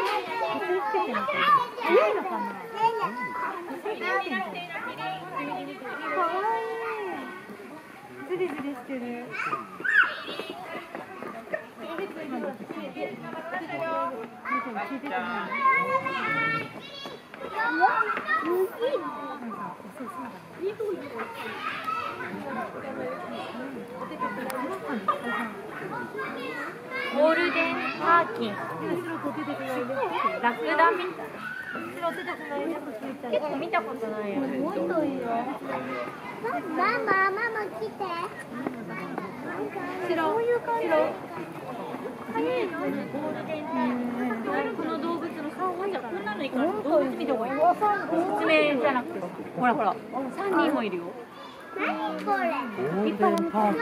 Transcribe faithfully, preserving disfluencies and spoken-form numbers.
早いのかな。かわいい。ズリズリしてる。ゴールデンパーキン、ラクダみたい。結構見たことないよ。もっといいよ。ママ、ママ来て。白、こういう感じ。ゴールデンパーキン。この動物の顔がじゃこんなのいいから動物見た方がいい。説明じゃなくて、ほらほら、三人もいるよ。何これ。